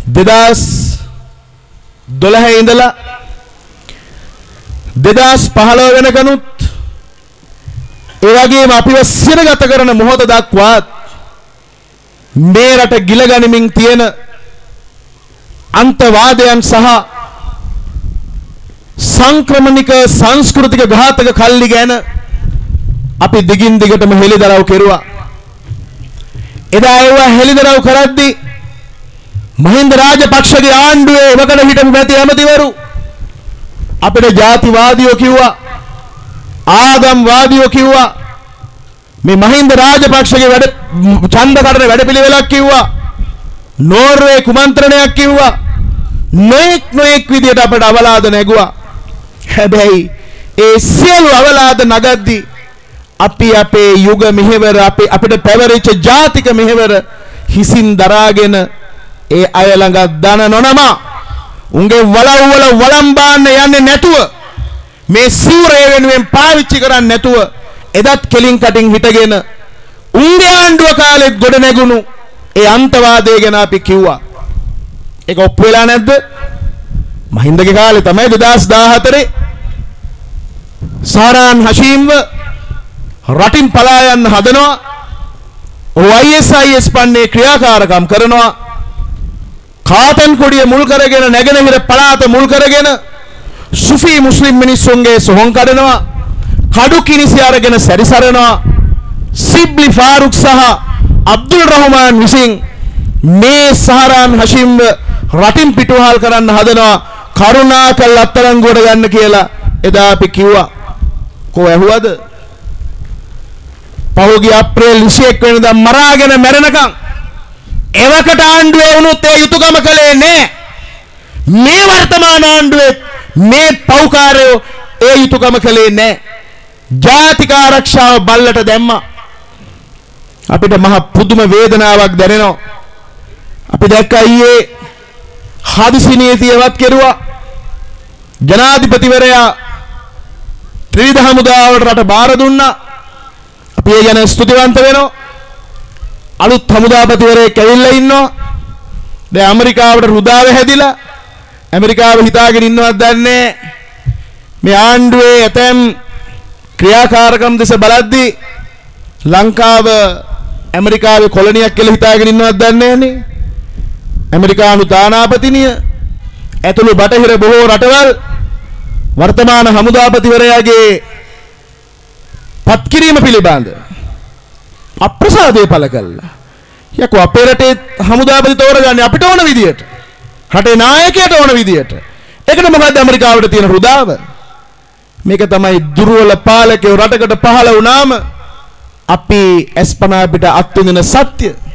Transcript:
2012 ඉඳලා 2015 වෙනකනුත් ඒ වගේම අපිව සිරගත කරන මොහොත දක්වාත් මේ රට ගිලගනිමින් තියෙන අන්තවාදයන් සහ සංක්‍රමණික සංස්කෘතික ඝාතක කල්ලි ගැන අපි දිගින් දිගටම හෙළිදරව් කෙරුවා. එදා ඒවා හෙළිදරව් කරද්දී මහින්ද රාජපක්ෂගේ ආණ්ඩුවේ එවකට හිටපු මැති ඇමතිවරු අපිට ජාතිවාදීෝ කිව්වා, ආගම්වාදීෝ කිව්වා, මේ මහින්ද රාජපක්ෂගේ වැඩ ඡන්ද කඩන වැඩපිළිවෙලක් කිව්වා, නෝර්වේ කුමන්ත්‍රණයක් කිව්වා, නොඑක් විදියට අපට අවලාද නැගුවා. හැබැයි ඒ සියලු අවලාද නගද්දී අපි අපේ යුග මෙහෙවර අපිට පැවරිච්ච ජාතික මෙහෙවර හිසින් දරාගෙන ඒ අය ළඟ දන නොනම උන්ගේ වලව්වල වළම්බාන්න යන්නේ නැතුව මේ සිවුරේ වෙනුවෙන් පාවිච්චි කරන්නේ නැතුව එදත් කෙලින් කටින් හිටගෙන උන්ගේ ආණ්ඩුව කාලෙත් ගොඩ නැගුණු ඒ අන්තවාදය ගැන අපි කිව්වා. ඒක ඔප්පු වෙලා නැද්ද? මහින්දගේ කාලේ තමයි 2014 සාරාන් හෂීම්ව රටින් පලා යන්න හදනවා. OISIS පන්නේ ක්‍රියාකාරකම් කරනවා. කාතන් කොඩිය මුල් කරගෙන නැගෙනහිර පළාත මුල් කරගෙන සුෆී මුස්ලිම් මිනිස්සුන්ගේ සොහොන් කඩනවා. කඩු කිනිසි අරගෙන සැරිසරනවා. සිබ්ලි ෆාරුක් සහ අබ්දුල් රහමාන් විසින් මේ සහරාන් හෂීම්ව රටින් පිටුවහල් කරන්න හදනවා. කරුණාකර අත්අඩංගුවට ගන්න කියලා එදා අපි කිව්වා. කො ඇහුවද? පහුගිය අප්‍රේල් 21 වෙනිදා මරාගෙන මැරෙනකම් එවකට ආණ්ඩුවේ වුණොත් ඒ යුතුයකම කළේ නැහැ. මේ වර්තමාන ආණ්ඩුවේ මේ පෞකාරයෝ ඒ යුතුයකම කළේ නැහැ. ජාතික ආරක්ෂාව බල්ලට දැම්මා. අපිට මහ පුදුම වේදනාවක් දැනෙනවා. අපි දැක්කා ඊයේ හදිසි නීතියවත් කෙරුවා. ජනාධිපතිවරයා ත්‍රිවිධ හමුදාවට රට බාර දුන්නා. අපි ඒ ගැන ස්තුතිවන්ත වෙනවා. අලුත් හමුදාපතිවරයෙක් ඇවිල්ලා ඉන්නවා. දැන් ඇමරිකාවට රුදාව හැදිලා ඇමරිකාව හිතාගෙන ඉන්නවද දන්නේ මේ ආණ්ඩුවේ ඇතැම් ක්‍රියාකාරකම් දෙස බලද්දී ලංකාව ඇමරිකාවේ කොලනියක් කියලා හිතාගෙන ඉන්නවද දන්නේ නේ. ඇමරිකානු තානාපතිනිය ඇතුළු බටහිර බොහෝ රටවල් වර්තමාන හමුදාපතිවරයාගේ පත්කිරීම පිළිබඳ අප්‍රසාදය පළ කළා. යකෝ අපේ රටේ හමුදාපති තෝරගන්නේ අපිට ඕන විදියට. රටේ නායකයට ඕන විදියට. ඒකට මොකද්ද ඇමරිකාවට තියෙන රුදාව? මේක තමයි දුර්වල පාලකයෝ රටකට පහළ වුණාම අපි අස්පනා පිට අත්විඳින සත්‍ය.